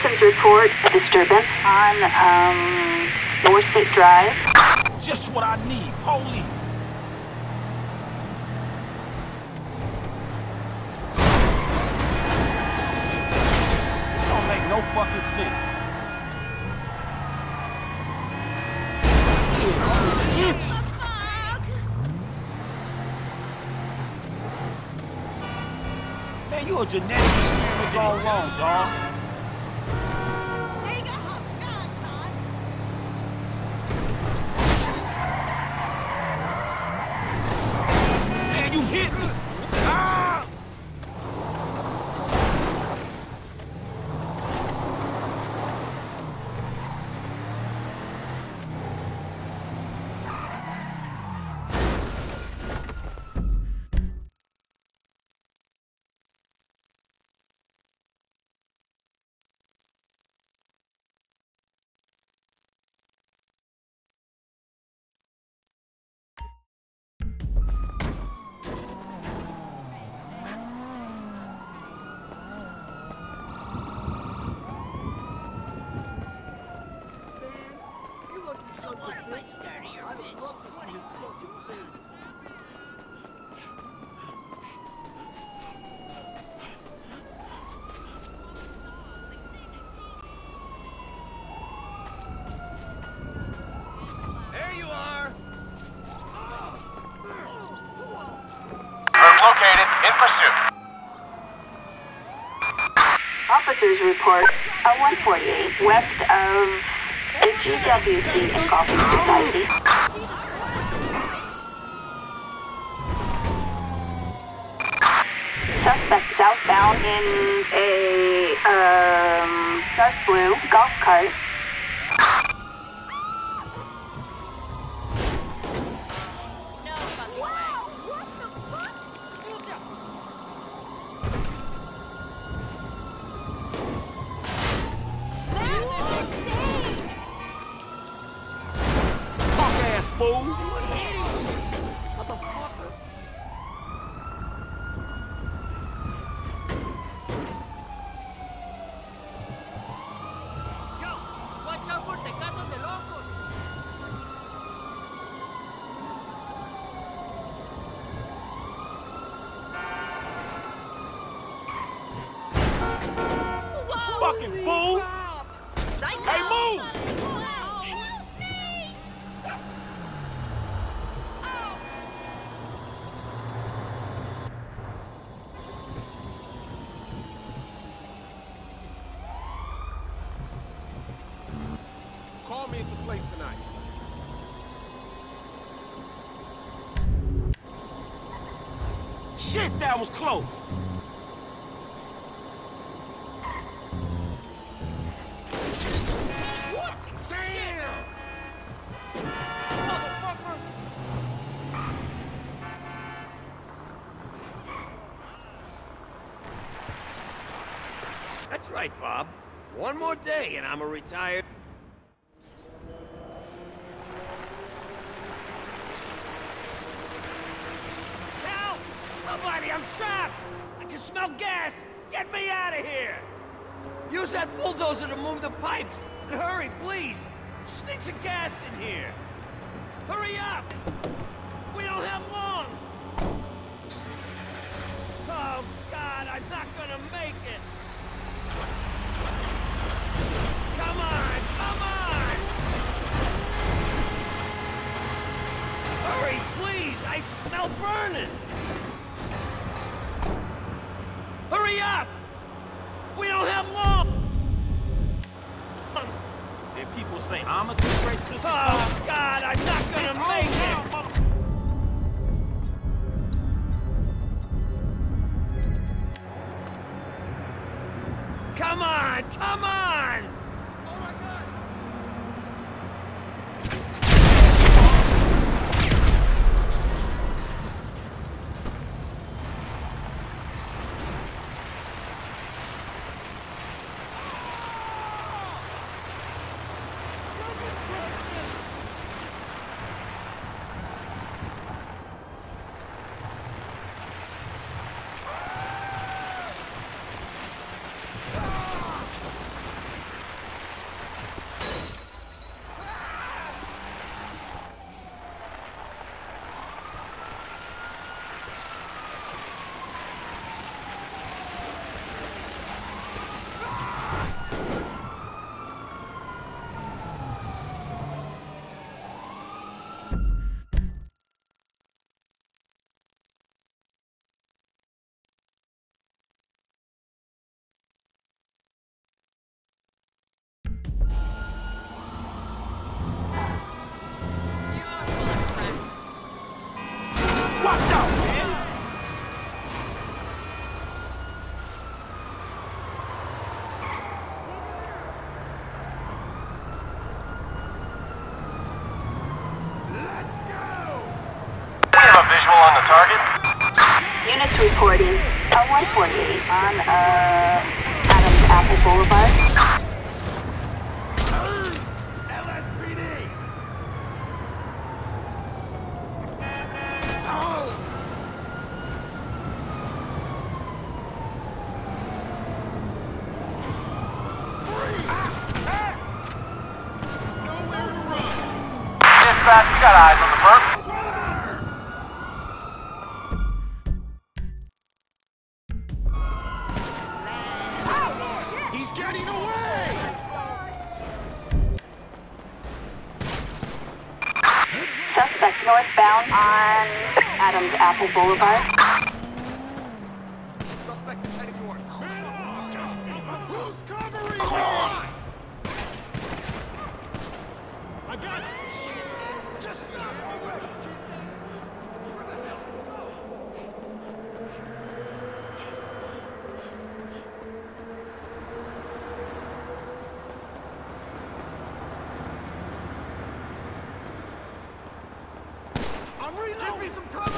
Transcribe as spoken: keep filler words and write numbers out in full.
Citizens report a disturbance on, um, North State Drive. Just what I need, police. This don't make no fucking sense. Yeah, inches. Man, you a genetic experiment all wrong, dog. Man, you hit me. Ah! What if I start your bitch? What do you do? There you are. We're located, in pursuit. Officers report a one forty-eight west of the G W C in Golfing Society. Suspect southbound in a, um, dark blue golf cart. No fucking way. Punk ass fool. Fucking fool! Hey, move! Call me at the place tonight. Shit, that was close. That's right, Bob. One more day and I'm a retired... Help! Somebody, I'm trapped! I can smell gas! Get me out of here! Use that bulldozer to move the pipes! And hurry, please! Stinks of gas in here! Hurry up! We don't have long! Oh, God, I'm not gonna make it! Come on! Come on! Hurry, please! I smell burning! Hurry up! We don't have long! If people say I'm a disgrace to society... Oh, God, I'm not gonna make it! Come on! Come on! Oh, my God! target? Units reporting a one forty-eight on uh, Adams Apple Boulevard. L S P D! Dispatch, we got eyes on the perp. He's getting away! Suspect northbound on Adams Apple Boulevard. Suspect is heading north. Who's covering me? I got it! Just stop already! I'm reloading! Give me some cover!